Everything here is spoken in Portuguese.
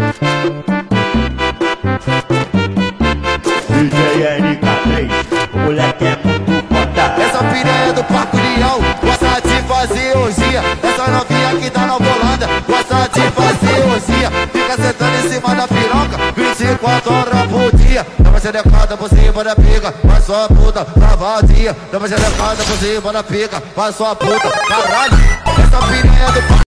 DJ NK3, o moleque é muito foda. Essa piranha é do Parque União, gosta de fazer orgia. Essa novinha que tá na Holanda, gosta de fazer orgia. Fica sentando em cima da piroca, 24 horas por dia. Dá uma xerecada por cima da pica, faz sua puta, tá vazia. Dá uma xerecada por cima da pica, faz sua puta, caralho. Essa piranha é do Parque